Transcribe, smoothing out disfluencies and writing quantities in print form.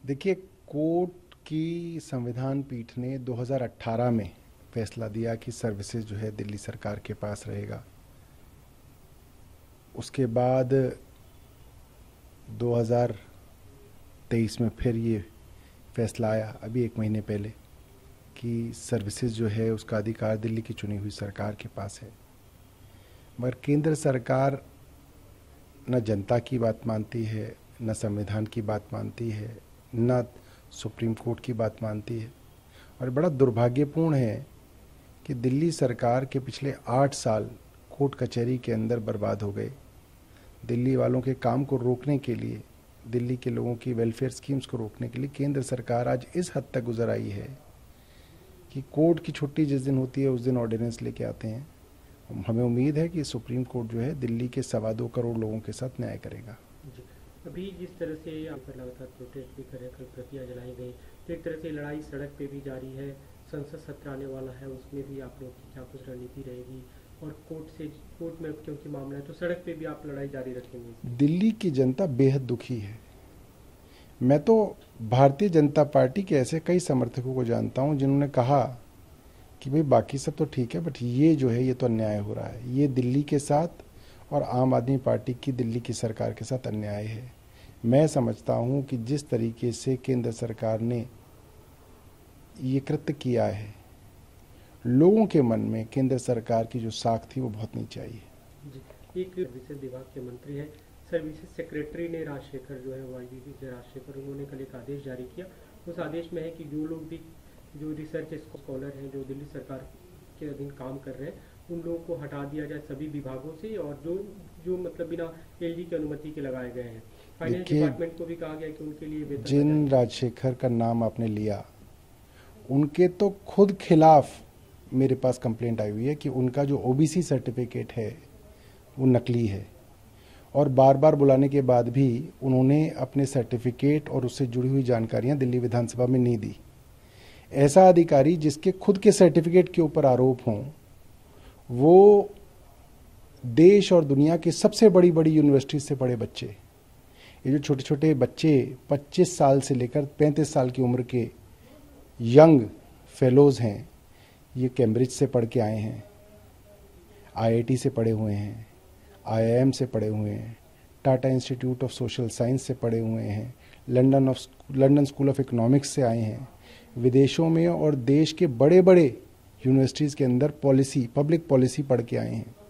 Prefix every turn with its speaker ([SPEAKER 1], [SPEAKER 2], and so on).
[SPEAKER 1] देखिए, कोर्ट की संविधान पीठ ने 2018 में फैसला दिया कि सर्विसेज जो है दिल्ली सरकार के पास रहेगा। उसके बाद 2023 में फिर ये फैसला आया, अभी 1 महीने पहले, कि सर्विसेज जो है उसका अधिकार दिल्ली की चुनी हुई सरकार के पास है। मगर केंद्र सरकार न जनता की बात मानती है, न संविधान की बात मानती है, न सुप्रीम कोर्ट की बात मानती है। और बड़ा दुर्भाग्यपूर्ण है कि दिल्ली सरकार के पिछले 8 साल कोर्ट कचहरी के अंदर बर्बाद हो गए। दिल्ली वालों के काम को रोकने के लिए, दिल्ली के लोगों की वेलफेयर स्कीम्स को रोकने के लिए केंद्र सरकार आज इस हद तक गुजर आई है कि कोर्ट की छुट्टी जिस दिन होती है उस दिन ऑर्डिनेंस लेके आते हैं। हमें उम्मीद है कि सुप्रीम कोर्ट जो है दिल्ली के 2.25 करोड़ लोगों के साथ न्याय करेगा।
[SPEAKER 2] अभी जिस तरह से यहाँ पर लगातार प्रोटेस्ट भी कर रहे, कल प्रतियां जलाई गई, तो एक तरह से लड़ाई सड़क पे भी जारी है। संसद सत्र आने वाला है, उसमें भी आप लोगों की क्या कुछ रणनीति रहेगी? और कोर्ट में क्योंकि मामला है तो सड़क पे भी आप लड़ाई जारी रखेंगे?
[SPEAKER 1] दिल्ली की जनता बेहद दुखी है। मैं तो भारतीय जनता पार्टी के ऐसे कई समर्थकों को जानता हूं जिन्होंने कहा कि भाई बाकी सब तो ठीक है, बट ये जो है ये तो अन्याय हो रहा है, ये दिल्ली के साथ और आम आदमी पार्टी की दिल्ली की सरकार के साथ अन्याय है। मैं समझता हूं कि जिस तरीके से केंद्र सरकार ने ये कृत्य किया है, लोगों के मन में केंद्र सरकार की जो साख थी वो बहुत नीचे आई है।
[SPEAKER 2] एक सर्विसेज विभाग के मंत्री हैं, सर्विसेज सेक्रेटरी ने राजशेखर जो है वाईबीबी राजशेखर, उन्होंने कल एक आदेश जारी किया। उस आदेश में है कि जो लोग भी जो रिसर्च स्कॉलर हैं जो दिल्ली सरकार के अधीन काम कर रहे हैं, उन लोगों को हटा दिया जाए सभी विभागों से, और जो मतलब बिना एलजी की अनुमति के लगाए गए हैं। फाइनेंस डिपार्टमेंट को भी कहा गया कि उनके लिए वेतन।
[SPEAKER 1] जिन राजशेखर का नाम आपने लिया, उनके तो खुद खिलाफ मेरे पास कंप्लेंट आई हुई है कि उनका जो ओबीसी सर्टिफिकेट है वो नकली है, और बार बार बुलाने के बाद भी उन्होंने अपने सर्टिफिकेट और उससे जुड़ी हुई जानकारियां दिल्ली विधानसभा में नहीं दी। ऐसा अधिकारी जिसके खुद के सर्टिफिकेट के ऊपर आरोप हों, वो देश और दुनिया की सबसे बड़ी बड़ी यूनिवर्सिटी से पढ़े बच्चे, ये जो छोटे छोटे बच्चे 25 साल से लेकर 35 साल की उम्र के यंग फेलोज हैं, ये कैम्ब्रिज से पढ़ के आए हैं, आईआईटी से पढ़े हुए हैं, आईआईएम से पढ़े हुए हैं, Tata Institute of Social Science से पढ़े हुए हैं, लंदन स्कूल ऑफ इकोनॉमिक्स से आए हैं, विदेशों में और देश के बड़े बड़े यूनिवर्सिटीज़ के अंदर पब्लिक पॉलिसी पढ़ के आए हैं।